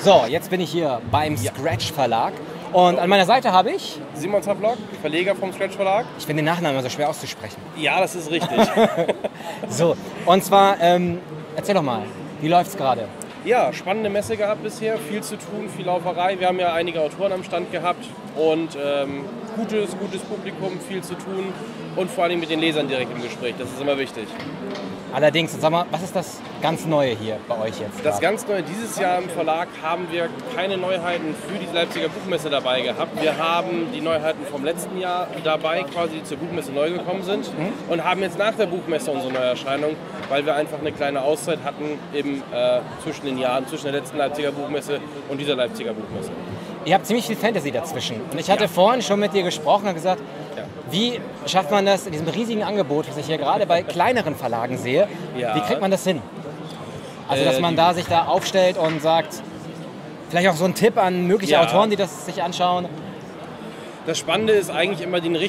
So, jetzt bin ich hier beim Scratch Verlag und an meiner Seite habe ich Simon Zaplock, Verleger vom Scratch Verlag. Ich finde den Nachnamen immer so schwer auszusprechen. Ja, das ist richtig. So, und zwar, erzähl doch mal, wie läuft's gerade? Ja, spannende Messe gehabt bisher, viel zu tun, viel Lauferei. Wir haben ja einige Autoren am Stand gehabt und gutes Publikum, viel zu tun und vor allem mit den Lesern direkt im Gespräch. Das ist immer wichtig. Allerdings, sag mal, was ist das ganz Neue hier bei euch jetzt? Das ganz Neue dieses Jahr im Verlag haben wir keine Neuheiten für die Leipziger Buchmesse dabei gehabt. Wir haben die Neuheiten vom letzten Jahr dabei, quasi die zur Buchmesse neu gekommen sind und haben jetzt nach der Buchmesse unsere Neuerscheinung, weil wir einfach eine kleine Auszeit hatten zwischen den Jahren, zwischen der letzten Leipziger Buchmesse und dieser Leipziger Buchmesse. Ihr habt ziemlich viel Fantasy dazwischen. Und ich hatte vorhin schon mit dir gesprochen und gesagt, wie schafft man das in diesem riesigen Angebot, was ich hier gerade bei kleineren Verlagen sehe, wie kriegt man das hin? Also, dass man sich da aufstellt und sagt, vielleicht auch so ein Tipp an mögliche Autoren, die das sich anschauen. Das Spannende ist eigentlich immer das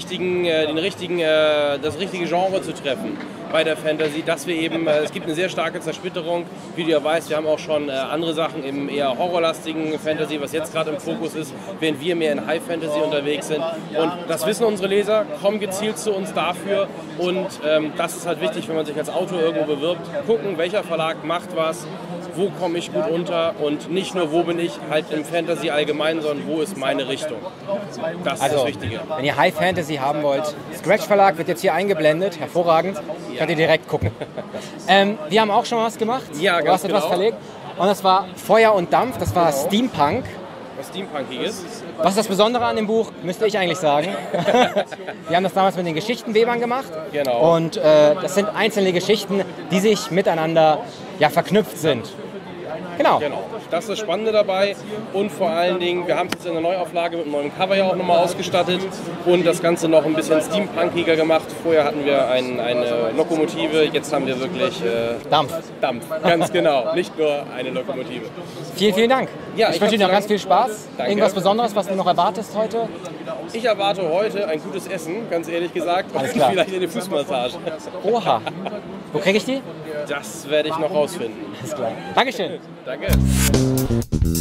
richtige Genre zu treffen bei der Fantasy, dass wir eben, es gibt eine sehr starke Zersplitterung, wie du ja weißt, wir haben auch schon andere Sachen im eher horrorlastigen Fantasy, was jetzt gerade im Fokus ist, während wir mehr in High Fantasy unterwegs sind und das wissen unsere Leser, kommen gezielt zu uns dafür und das ist halt wichtig, wenn man sich als Autor irgendwo bewirbt, gucken, welcher Verlag macht was, wo komme ich gut unter und nicht nur, wo bin ich halt im Fantasy allgemein, sondern wo ist meine Richtung. Das ist das Wichtige. Wenn ihr High Fantasy haben wollt, Scratch Verlag wird jetzt hier eingeblendet, hervorragend, könnt ihr direkt gucken. Wir haben auch schon was gemacht, ja, du hast etwas verlegt und das war Feuer und Dampf, das war Steampunk. Was Steampunkiges. Was ist das Besondere an dem Buch, müsste ich eigentlich sagen. Wir haben das damals mit den Geschichtenwebern gemacht. Genau. Und das sind einzelne Geschichten, die sich miteinander verknüpft sind. Genau. Das ist das Spannende dabei und vor allen Dingen, wir haben es jetzt in der Neuauflage mit einem neuen Cover ja auch nochmal ausgestattet und das Ganze noch ein bisschen steampunkiger gemacht. Vorher hatten wir eine Lokomotive, jetzt haben wir wirklich Dampf. Dampf, ganz genau, nicht nur eine Lokomotive. Vielen, vielen Dank. Ja, ich wünsche dir noch ganz viel Spaß. Danke. Irgendwas Besonderes, was du noch erwartest heute? Ich erwarte heute ein gutes Essen, ganz ehrlich gesagt. Alles klar. Vielleicht eine Fußmassage. Oha. Wo kriege ich die? Das werde ich noch rausfinden. Alles klar. Dankeschön. Danke.